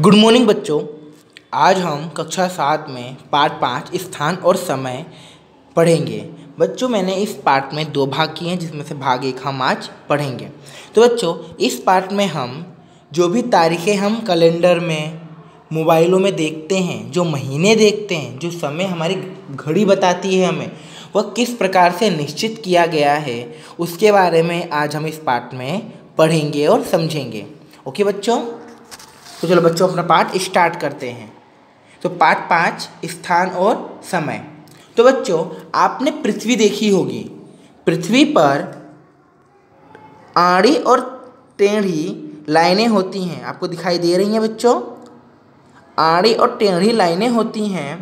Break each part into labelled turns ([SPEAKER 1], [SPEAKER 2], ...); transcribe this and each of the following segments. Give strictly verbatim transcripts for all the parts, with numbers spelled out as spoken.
[SPEAKER 1] Good morning बच्चों। आज हम कक्षा सात में पाठ पाँच स्थान और समय पढ़ेंगे। बच्चों मैंने इस पाठ में दो भाग किए हैं, जिसमें से भाग एक हम आज पढ़ेंगे। तो बच्चों इस पाठ में हम जो भी तारीखें हम कैलेंडर में, मोबाइलों में देखते हैं, जो महीने देखते हैं, जो समय हमारी घड़ी बताती है हमें, वह किस प्रकार से निश्चित किया गया है, उसके बारे में आज हम इस पाठ में पढ़ेंगे और समझेंगे। ओके बच्चों, तो चलो बच्चों अपना पाठ स्टार्ट करते हैं। तो पाठ पाँच स्थान और समय। तो बच्चों आपने पृथ्वी देखी होगी। पृथ्वी पर आड़ी और टेढ़ी लाइनें होती हैं, आपको दिखाई दे रही हैं बच्चों। आड़ी और टेढ़ी लाइनें होती हैं।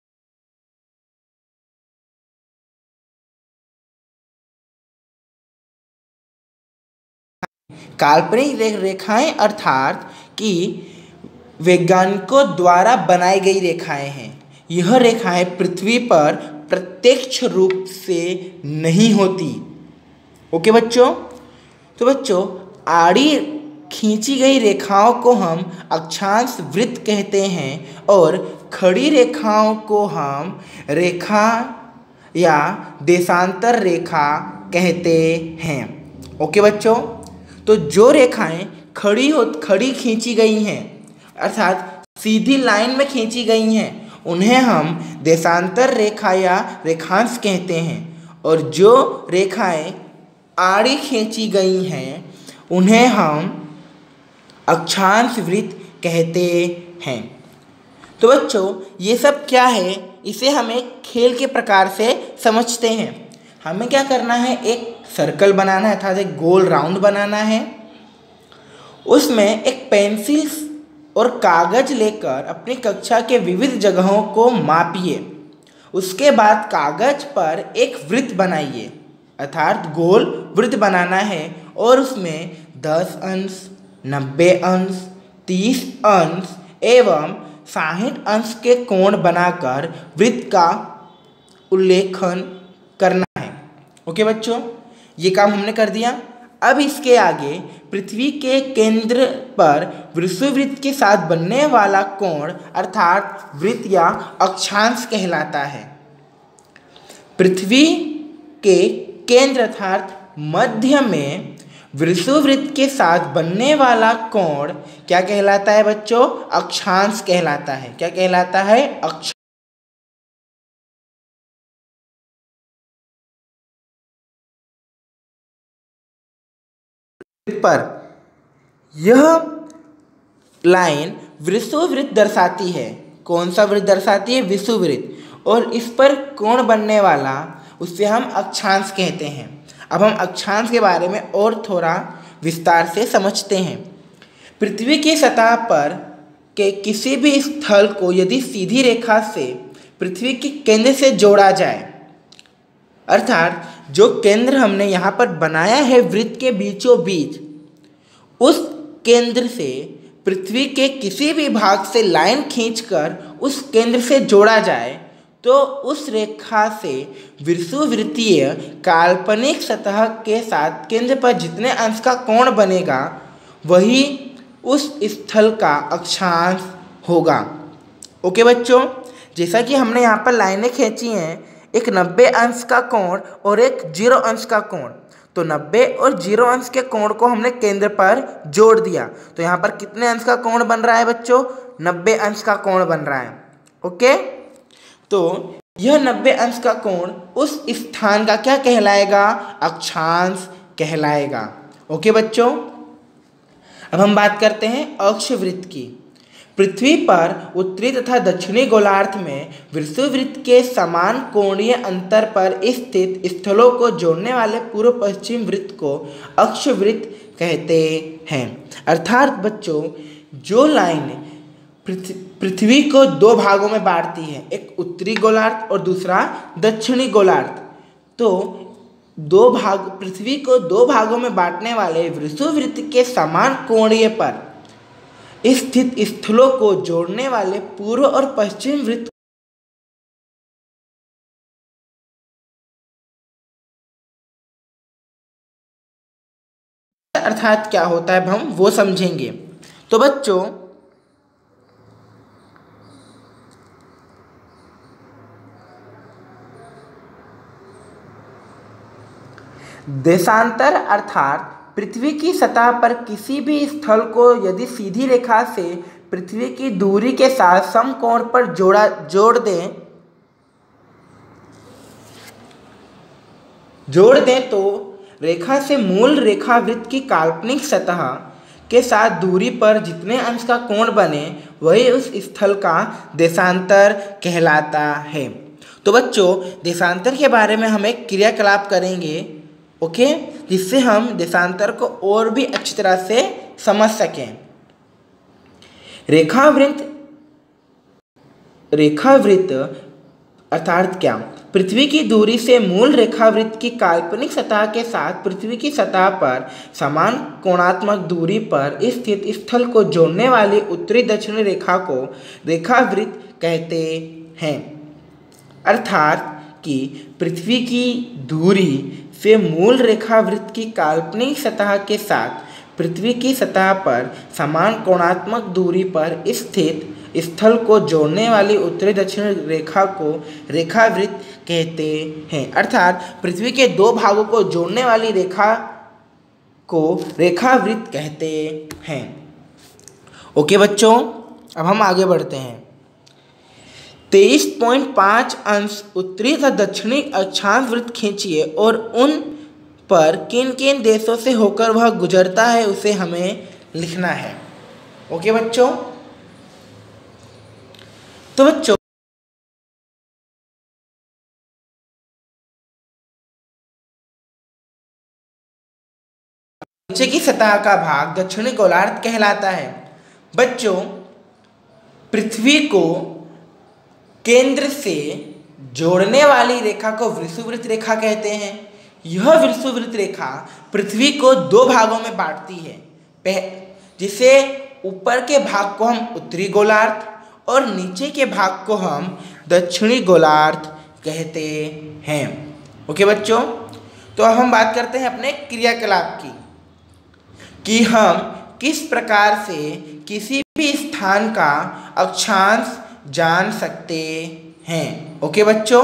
[SPEAKER 1] काल्पनिक रेखाएं अर्थात कि वैज्ञानिकों द्वारा बनाई गई रेखाएं हैं। यह रेखाएं पृथ्वी पर प्रत्यक्ष रूप से नहीं होती। ओके बच्चों, तो बच्चों आड़ी खींची गई रेखाओं को हम अक्षांश वृत्त कहते हैं और खड़ी रेखाओं को हम रेखा या देशांतर रेखा कहते हैं। ओके बच्चों, तो जो रेखाएं खड़ी हो खड़ी खींची गई हैं अर्थात सीधी लाइन में खींची गई हैं, उन्हें हम देशांतर रेखा या रेखांश कहते हैं। और जो रेखाएं आड़ी खींची गई हैं उन्हें हम अक्षांश वृत्त कहते हैं। तो बच्चों ये सब क्या है, इसे हम एक खेल के प्रकार से समझते हैं। हमें क्या करना है, एक सर्कल बनाना है अर्थात एक गोल राउंड बनाना है। उसमें एक पेंसिल और कागज लेकर अपनी कक्षा के विविध जगहों को मापिए। उसके बाद कागज पर एक वृत्त बनाइए अर्थात गोल वृत्त बनाना है और उसमें दस अंश, नब्बे अंश, तीस अंश एवं साठ अंश के कोण बनाकर वृत्त का उल्लेखन करना है। ओके बच्चों, ये काम हमने कर दिया। अब इसके आगे पृथ्वी के केंद्र पर विषुववृत्त के साथ बनने वाला कोण अर्थात वृत्त या अक्षांश कहलाता है। पृथ्वी के केंद्र अर्थात मध्य में विषुववृत्त के साथ बनने वाला कोण क्या कहलाता है बच्चों? अक्षांश कहलाता है। क्या कहलाता है? अक्ष पर यह लाइन विषुववृत्त दर्शाती है। कौन सा वृत्त दर्शाती है? विषुववृत्त। और इस पर कोण बनने वाला उससे हम अक्षांश कहते हैं। अब हम अक्षांश के बारे में और थोड़ा विस्तार से समझते हैं। पृथ्वी की सतह पर के किसी भी स्थल को यदि सीधी रेखा से पृथ्वी के केंद्र से जोड़ा जाए अर्थात जो केंद्र हमने यहाँ पर बनाया है वृत्त के बीचों बीच, उस केंद्र से पृथ्वी के किसी भी भाग से लाइन खींचकर उस केंद्र से जोड़ा जाए तो उस रेखा से विषुववृत्तीय काल्पनिक सतह के साथ केंद्र पर जितने अंश का कोण बनेगा वही उस स्थल का अक्षांश होगा। ओके बच्चों, जैसा कि हमने यहाँ पर लाइनें खींची हैं, एक नब्बे अंश का कोण और एक जीरो अंश का कोण। तो नब्बे और जीरो अंश के कोण को हमने केंद्र पर जोड़ दिया तो यहाँ पर कितने अंश का कोण बन रहा है बच्चों? नब्बे अंश का कोण बन रहा है। ओके, तो यह नब्बे अंश का कोण उस स्थान का क्या कहलाएगा? अक्षांश कहलाएगा। ओके बच्चों, अब हम बात करते हैं अक्षवृत्त की। पृथ्वी पर उत्तरी तथा दक्षिणी गोलार्ध में विषुववृत्त के समान कोणीय अंतर पर स्थित स्थलों को जोड़ने वाले पूर्व पश्चिम वृत्त को अक्षवृत्त कहते हैं। अर्थात बच्चों जो लाइन पृथ्वी को दो भागों में बांटती है, एक उत्तरी गोलार्ध और दूसरा दक्षिणी गोलार्ध, तो दो भाग पृथ्वी को दो भागों में बांटने वाले विषुववृत्त के समान कोणीय पर स्थित स्थलों को जोड़ने वाले पूर्व और पश्चिम वृत्त अर्थात क्या होता है अब हम वो समझेंगे। तो बच्चों देशांतर अर्थात पृथ्वी की सतह पर किसी भी स्थल को यदि सीधी रेखा से पृथ्वी की दूरी के साथ समकोण पर जोड़ा जोड़ दें जोड़ दें तो रेखा से मूल रेखा वृत्त की काल्पनिक सतह के साथ दूरी पर जितने अंश का कोण बने वही उस स्थल का देशांतर कहलाता है। तो बच्चों, देशांतर के बारे में हम एक क्रियाकलाप करेंगे, ओके, जिससे हम देशांतर को और भी अच्छी तरह से समझ सकें। रेखावृत्त रेखावृत्त अर्थात क्या? पृथ्वी की दूरी से मूल रेखावृत्त की काल्पनिक सतह के साथ पृथ्वी की सतह पर समान कोणात्मक दूरी पर स्थित स्थल को जोड़ने वाली उत्तरी दक्षिणी रेखा को रेखावृत्त कहते हैं। अर्थात कि पृथ्वी की दूरी से मूल रेखावृत्त की काल्पनिक सतह के साथ पृथ्वी की सतह पर समान कोणात्मक दूरी पर स्थित स्थल को जोड़ने वाली उत्तरी दक्षिणी रेखा को रेखावृत्त कहते हैं। अर्थात पृथ्वी के दो भागों को जोड़ने वाली रेखा को रेखावृत्त कहते हैं। ओके बच्चों, अब हम आगे बढ़ते हैं। तेईस पॉइंट पाँच अंश उत्तरी तथा दक्षिणी अक्षांश वृत्त खींचिए और उन पर किन किन देशों से होकर वह गुजरता है उसे हमें लिखना है। ओके बच्चों, तो बच्चों नीचे की सतह का भाग दक्षिणी गोलार्ध कहलाता है। बच्चों, पृथ्वी को केंद्र से जोड़ने वाली रेखा को विषुववृत्त रेखा कहते हैं। यह विषुववृत्त रेखा पृथ्वी को दो भागों में बांटती है, जिसे ऊपर के भाग को हम उत्तरी गोलार्ध और नीचे के भाग को हम दक्षिणी गोलार्ध कहते हैं। ओके बच्चों, तो अब हम बात करते हैं अपने क्रियाकलाप की कि हम किस प्रकार से किसी भी स्थान का अक्षांश जान सकते हैं। ओके बच्चों,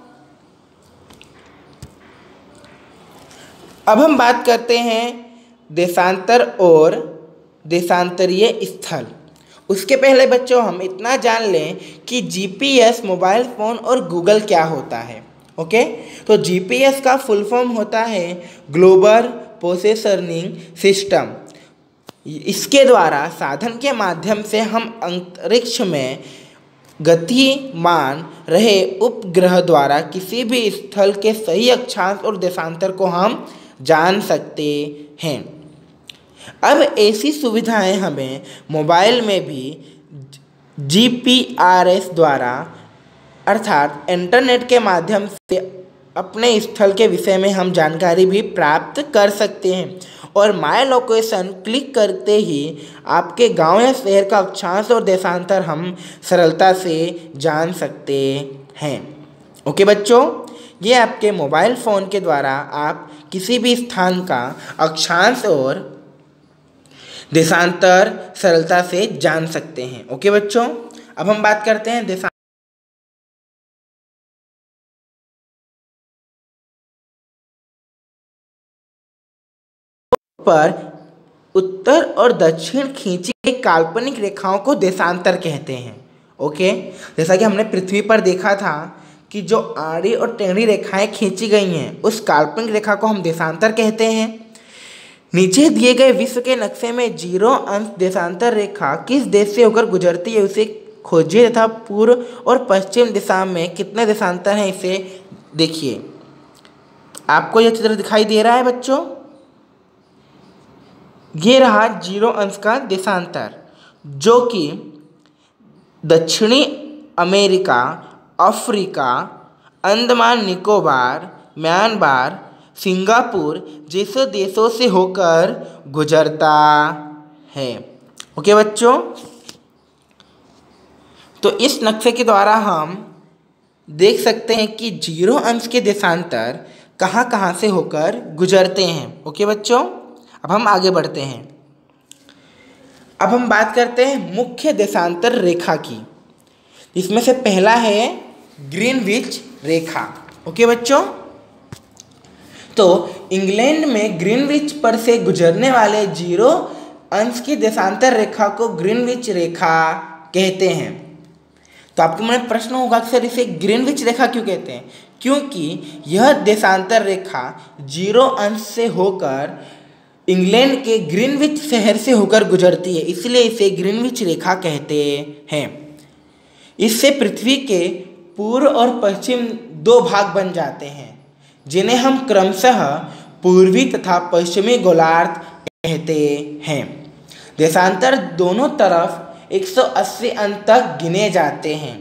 [SPEAKER 1] अब हम बात करते हैं देशांतर और देशांतरीय स्थल। उसके पहले बच्चों हम इतना जान लें कि जीपीएस, मोबाइल फ़ोन और गूगल क्या होता है। ओके, तो जीपीएस का फुल फॉर्म होता है ग्लोबल पोजिशनिंग सिस्टम। इसके द्वारा साधन के माध्यम से हम अंतरिक्ष में गतिमान रहे उपग्रह द्वारा किसी भी स्थल के सही अक्षांश और देशांतर को हम जान सकते हैं। अब ऐसी सुविधाएं हमें मोबाइल में भी जीपीआरएस द्वारा अर्थात इंटरनेट के माध्यम से अपने स्थल के विषय में हम जानकारी भी प्राप्त कर सकते हैं और माय लोकेशन क्लिक करते ही आपके गांव या शहर का अक्षांश और देशांतर हम सरलता से जान सकते हैं। ओके बच्चों, ये आपके मोबाइल फ़ोन के द्वारा आप किसी भी स्थान का अक्षांश और देशांतर सरलता से जान सकते हैं। ओके बच्चों, अब हम बात करते हैं देशांतर पर उत्तर और दक्षिण खींची गई काल्पनिक रेखाओं को देशांतर कहते हैं। ओके, जैसा कि हमने पृथ्वी पर देखा था कि जो आड़ी और टेढ़ी रेखाएं खींची गई हैं उस काल्पनिक रेखा को हम देशांतर कहते हैं। नीचे दिए गए विश्व के नक्शे में जीरो अंश देशांतर रेखा किस देश से होकर गुजरती है उसे खोजिए तथा पूर्व और पश्चिम दिशा में कितने देशांतर हैं इसे देखिए। आपको यह चित्र दिखाई दे रहा है बच्चों, ये रहा जीरो अंश का देशांतर जो कि दक्षिणी America, Africa, Andaman Nicobar, Myanmar, Singapore जैसे देशों से होकर गुजरता है। ओके बच्चों, तो इस नक्शे के द्वारा हम देख सकते हैं कि जीरो अंश के देशांतर कहाँ कहाँ से होकर गुजरते हैं। ओके बच्चों, अब हम आगे बढ़ते हैं। अब हम बात करते हैं मुख्य देशांतर रेखा की। इसमें से पहला है ग्रीनविच रेखा। ओके बच्चों, तो इंग्लैंड में ग्रीनविच पर से गुजरने वाले जीरो अंश की देशांतर रेखा को ग्रीनविच रेखा कहते हैं। तो आपके मन में प्रश्न होगा कि सर इसे ग्रीनविच रेखा क्यों कहते हैं? क्योंकि यह देशांतर रेखा जीरो अंश से होकर इंग्लैंड के ग्रीनविच शहर से होकर गुजरती है, इसलिए इसे ग्रीनविच रेखा कहते हैं। इससे पृथ्वी के पूर्व और पश्चिम दो भाग बन जाते हैं, जिन्हें हम क्रमशः पूर्वी तथा पश्चिमी गोलार्ध कहते हैं। देशांतर दोनों तरफ एक सौ अस्सी अंक तक गिने जाते हैं।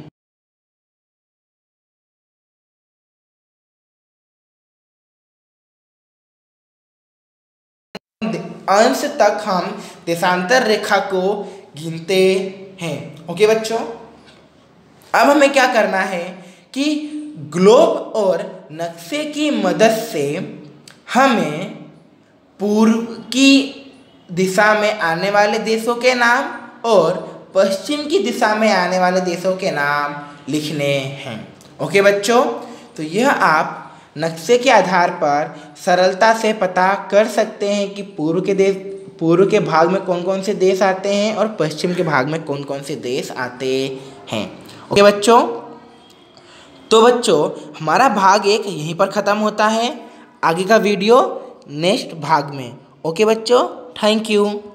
[SPEAKER 1] अंश तक हम देशांतर रेखा को गिनते हैं। ओके बच्चों, अब हमें क्या करना है कि ग्लोब और नक्शे की मदद से हमें पूर्व की दिशा में आने वाले देशों के नाम और पश्चिम की दिशा में आने वाले देशों के नाम लिखने हैं। ओके बच्चों, तो यह आप नक्शे के आधार पर सरलता से पता कर सकते हैं कि पूर्व के देश पूर्व के भाग में कौन कौन से देश आते हैं और पश्चिम के भाग में कौन कौन से देश आते हैं। ओके बच्चों, तो बच्चों हमारा भाग एक यहीं पर ख़त्म होता है। आगे का वीडियो नेक्स्ट भाग में। ओके बच्चों, थैंक यू।